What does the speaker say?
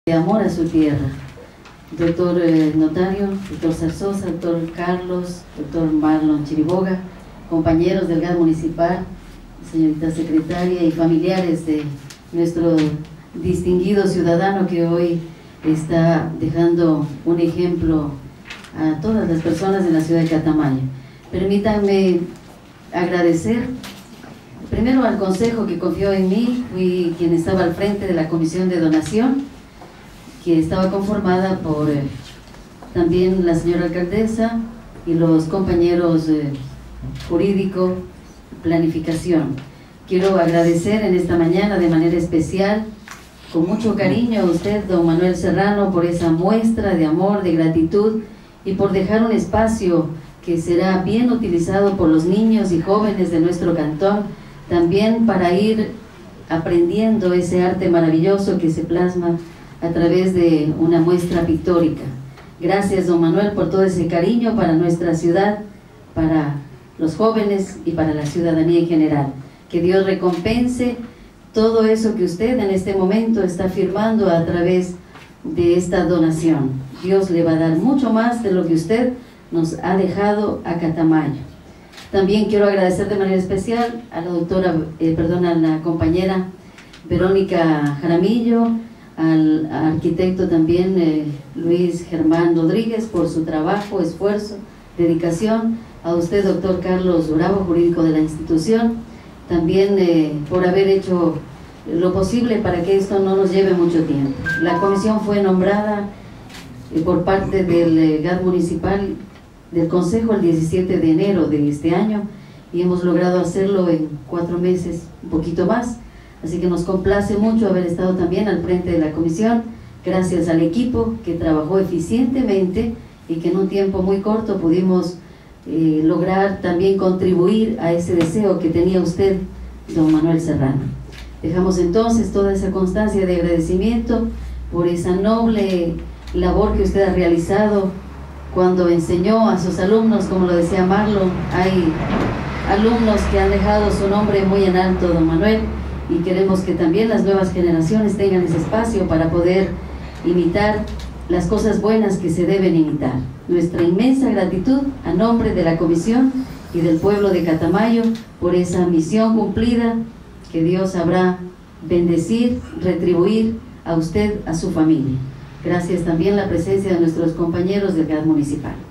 de amor a su tierra. Doctor notario, doctor Zarzosa, doctor Carlos, doctor Marlon Chiriboga, compañeros del GAD municipal, señorita secretaria y familiares de nuestro distinguido ciudadano que hoy está dejando un ejemplo a todas las personas de la ciudad de Catamayo. Permítanme agradecer primero al consejo que confió en mí. Fui quien estaba al frente de la comisión de donación, que estaba conformada por también la señora alcaldesa y los compañeros jurídico, planificación. Quiero agradecer en esta mañana de manera especial, con mucho cariño a usted, don Manuel Serrano, por esa muestra de amor, de gratitud y por dejar un espacio que será bien utilizado por los niños y jóvenes de nuestro cantón, también para ir aprendiendo ese arte maravilloso que se plasma a través de una muestra pictórica. Gracias, don Manuel, por todo ese cariño para nuestra ciudad, para los jóvenes y para la ciudadanía en general. Que Dios recompense todo eso que usted en este momento está firmando a través de esta donación. Dios le va a dar mucho más de lo que usted nos ha dejado a Catamayo. También quiero agradecer de manera especial a la doctora, a la compañera Verónica Jaramillo, al arquitecto también Luis Germán Rodríguez por su trabajo, esfuerzo, dedicación, a usted, doctor Carlos Bravo, jurídico de la institución, también por haber hecho lo posible para que esto no nos lleve mucho tiempo. La comisión fue nombrada por parte del GAD municipal del Consejo el 17 de enero de este año y hemos logrado hacerlo en 4 meses, un poquito más. Así que nos complace mucho haber estado también al frente de la comisión, gracias al equipo que trabajó eficientemente y que en un tiempo muy corto pudimos lograr también contribuir a ese deseo que tenía usted, don Manuel Serrano. Dejamos entonces toda esa constancia de agradecimiento por esa noble labor que usted ha realizado cuando enseñó a sus alumnos, como lo decía Marlon. Hay alumnos que han dejado su nombre muy en alto, don Manuel, y queremos que también las nuevas generaciones tengan ese espacio para poder imitar las cosas buenas que se deben imitar. Nuestra inmensa gratitud a nombre de la comisión y del pueblo de Catamayo por esa misión cumplida, que Dios sabrá bendecir, retribuir a usted, a su familia. Gracias también la presencia de nuestros compañeros del GAD municipal.